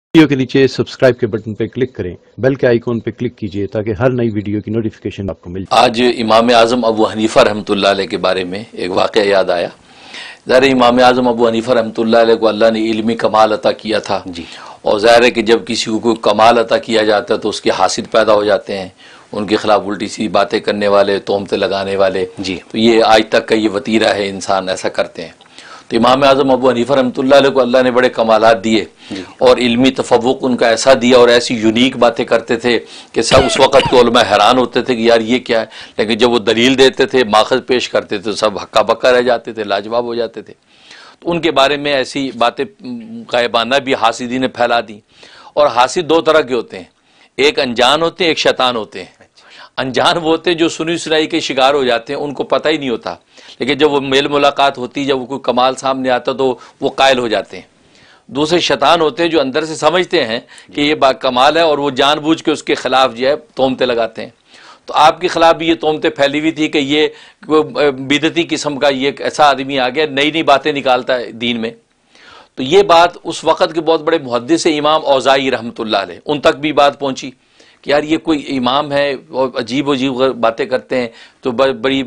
Video के नीचे subscribe के बटन पर क्लिक करें, बेल के आइकॉन पर क्लिक कीजिए ताकि हर नई वीडियो की नोटिफिकेशन आपको मिल जाए। आज इमाम आज़म अबू हनीफा रहमतुल्लाह अलैह के बारे में एक वाक़या याद आया। ज़ाहिर इमाम आज़म अबू हनीफा रहमतुल्लाह अलैह को अल्लाह ने इल्मी कमाल अता किया था जी। और ज़ाहिर है कि जब किसी को कोई कमाल अता किया जाता है तो उसके हासिद पैदा हो जाते हैं, उनके खिलाफ उल्टी सी बातें करने वाले, तोहमतें लगाने वाले जी। तो ये आज तक का ये वतीरा है, इंसान ऐसा करते हैं। तो इमाम आज़म अबू हनीफा रहमतुल्लाह अलैह को अल्लाह ने बड़े कमालात दिए और इल्मी तफव्वुक उनका ऐसा दिया और ऐसी यूनिक बातें करते थे कि सब उस वक़्त के उलमा हैरान होते थे कि यार ये क्या है। लेकिन जब वो दलील देते थे, माखज़ पेश करते थे, सब हक्का बक्का रह जाते थे, लाजवाब हो जाते थे। तो उनके बारे में ऐसी बातें गायबाना भी हासिदी ने फैला दी। और हासिद दो तरह के होते हैं, एक अनजान होते हैं, एक शैतान होते हैं। अनजान वो होते हैं जो सुनी सुनाई के शिकार हो जाते हैं, उनको पता ही नहीं होता, लेकिन जब वो मेल मुलाकात होती है, जब वो कोई कमाल सामने आता तो वो कायल हो जाते हैं। दूसरे शैतान होते हैं जो अंदर से समझते हैं कि ये कमाल है और वो जानबूझ के उसके खिलाफ जो है तोहमतें लगाते हैं। तो आपके खिलाफ भी ये तोहमतें फैली हुई थी कि ये बिदती किस्म का ये ऐसा आदमी आ गया, नई नई बातें निकालता है दीन में। तो ये बात उस वक़्त के बहुत बड़े मुहद्दिस इमाम औज़ाई रहमतुल्लाह अलैह, उन तक भी बात पहुँची कि यार ये कोई इमाम है और अजीब अजीब बातें करते हैं, तो बड़ी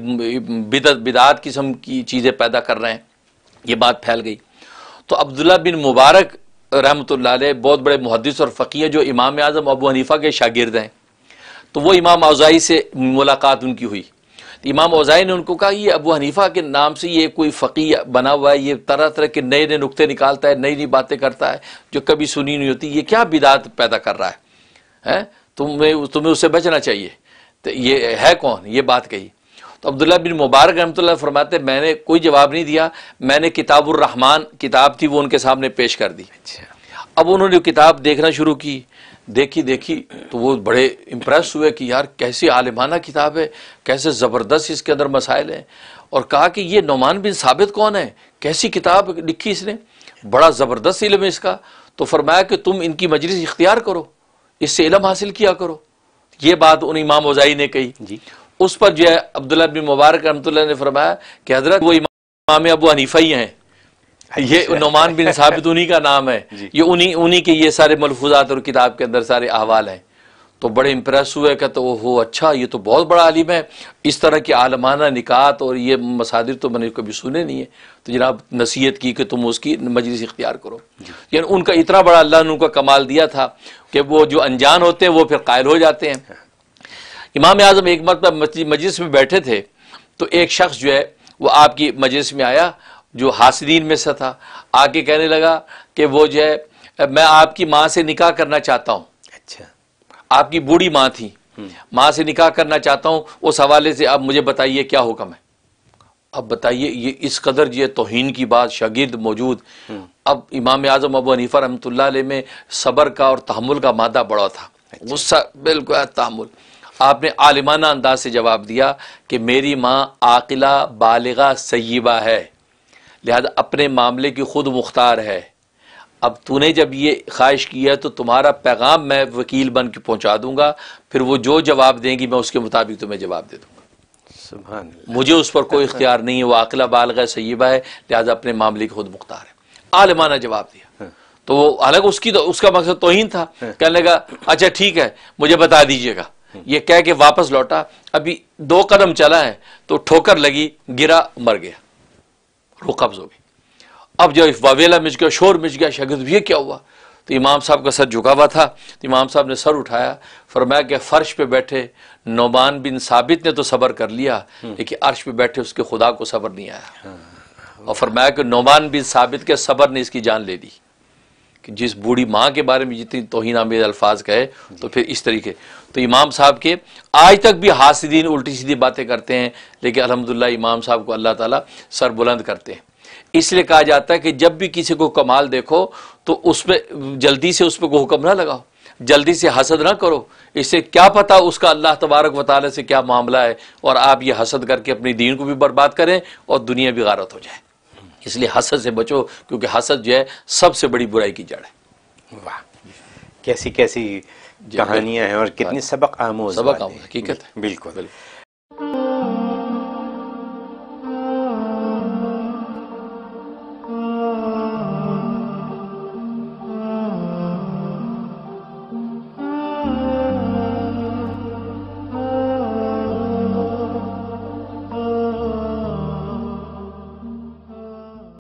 बिदात किस्म की चीज़ें पैदा कर रहे हैं। ये बात फैल गई। तो अब्दुल्लाह बिन मुबारक रहमतुल्लाह अलैह बहुत बड़े मुहद्दिस और फ़क़ीह जो इमाम आज़म अबू हनीफ़ा के शागिर्द हैं, तो वो इमाम औज़ाई से मुलाकात उनकी हुई। तो इमाम औज़ाई ने उनको कहा ये अबू हनीफ़ा के नाम से ये कोई फ़क़ीह बना हुआ है, ये तरह तरह के नए नए नुक्ते निकालता है, नई नई बातें करता है जो कभी सुनी नहीं होती, ये क्या बिदात पैदा कर रहा है? तुम्हें उससे बचना चाहिए। तो ये है कौन? ये बात कही। तो अब्दुल्लाह बिन मुबारक रहमतुल्लाह फरमाते मैंने कोई जवाब नहीं दिया, मैंने किताबुर रहमान किताब थी वो उनके सामने पेश कर दी। अब उन्होंने किताब देखना शुरू की, देखी तो वो बड़े इम्प्रेस हुए कि यार कैसी आलिमाना किताब है, कैसे ज़बरदस्त इसके अंदर मसाइल हैं। और कहा कि ये नुमान बिन साबित कौन है, कैसी किताब लिखी इसने, बड़ा ज़बरदस्त इल्म है इसका। तो फरमाया कि तुम इनकी मजलिस इख्तियार करो, इससे इल्म हासिल किया करो। ये बात उन इमाम औज़ाई ने कही जी। उस पर जो है अब्दुल्लाह बिन मुबारक रहमतुल्लाह ने फरमाया कि हजरत वो इमाम अबू हनीफा ही हैं, ये नुमान बिन साबित उन्हीं का नाम है, ये उन्हीं के ये सारे मलफूजात और किताब के अंदर सारे अहवाल हैं। तो बड़े इम्प्रेस हुए, कहते ओहो अच्छा ये तो बहुत बड़ा आलिम है, इस तरह की आलमाना निकात और ये मसादिर तो मैंने कभी सुने नहीं है। तो जनाब नसीहत की कि तुम उसकी मजलिस इख्तियार करो। यानी उनका इतना बड़ा अल्लाह ने उनका कमाल दिया था कि वो जो अनजान होते हैं वो फिर कायल हो जाते हैं। इमाम आज़म एक मरतबा मजलिस में बैठे थे तो एक शख्स जो है वो आपकी मजलिस में आया जो हासिदीन में से था, आके कहने लगा कि वो जो है मैं आपकी माँ से निकाह करना चाहता हूँ। अच्छा, आपकी बूढ़ी माँ थी, माँ से निकाह करना चाहता हूँ, उस हवाले से आप मुझे बताइए क्या हुक्म है। अब बताइए ये इस कदर जो तौहीन की बात, शागिर्द मौजूद। अब इमाम आज़म अबू हनीफा रहमतुल्लाह अलैह में सब्र का और तहम्मुल का मादा बड़ा था, गुस्सा बिल्कुल तहम्मुल। आपने आलिमाना अंदाज से जवाब दिया कि मेरी माँ आकिला बालिगा सय्यिबा है, लिहाजा अपने मामले की खुद मुख्तार है। अब तूने जब ये ख्वाहिश की है तो तुम्हारा पैगाम मैं वकील बन के पहुँचा दूंगा, फिर वो जो जवाब देंगी मैं उसके मुताबिक तुम्हें जवाब दे दूंगा। सुभान अल्लाह, मुझे उस पर कोई इख्तियार नहीं है, वो आकिला बालिगा सय्यिबा है, लिहाजा अपने मामले की खुद मुख्तार है। आलिमाना जवाब दिया। तो वो हालांकि उसका मकसद तौहीन था, कहने लगा अच्छा ठीक है मुझे बता दीजिएगा। ये कह के वापस लौटा, अभी 2 कदम चला है तो ठोकर लगी, गिरा, मर गया, रूह कब्ज हो गई। अब जो वावेला मिच गया, शोर मिच गया, शागिर्द ये क्या हुआ। तो इमाम साहब का सर झुका हुआ था, तो इमाम साहब ने सर उठाया, फरमाया कि फर्श पे बैठे नुमान बिन साबित ने तो सब्र कर लिया, लेकिन अर्श पे बैठे उसके खुदा को सब्र नहीं आया। और फरमाया कि नुमान बिन साबित के सब्र ने इसकी जान ले ली कि जिस बूढ़ी माँ के बारे में जितनी तौहीन आमेज़ अल्फाज कहे, तो फिर इस तरीके। तो इमाम साहब के आज तक भी हासिदीन उल्टी सीधी बातें करते हैं, लेकिन अल्हम्दुलिल्लाह इमाम साहब को अल्लाह ताला सर बुलंद करते हैं। इसलिए कहा जाता है कि जब भी किसी को कमाल देखो तो उस पर जल्दी से उस पर कोई हुक्म ना लगाओ, जल्दी से हसद ना करो। इससे क्या पता उसका अल्लाह तबारक व तआला से क्या मामला है, और आप ये हसद करके अपनी दीन को भी बर्बाद करें और दुनिया भी गारत हो जाए। इसलिए हसद से बचो, क्योंकि हसद जो है सबसे बड़ी बुराई की जड़ है। वाह, कैसी कैसी कहानियां हैं और कितनी सबक आमोज़ हकीकत है। बिल्कुल।